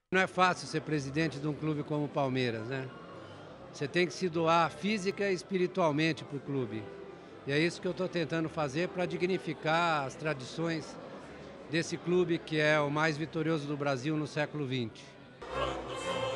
Não é fácil ser presidente de um clube como o Palmeiras, né? Você tem que se doar física e espiritualmente para o clube. E é isso que eu estou tentando fazer para dignificar as tradições desse clube que é o mais vitorioso do Brasil no século XX.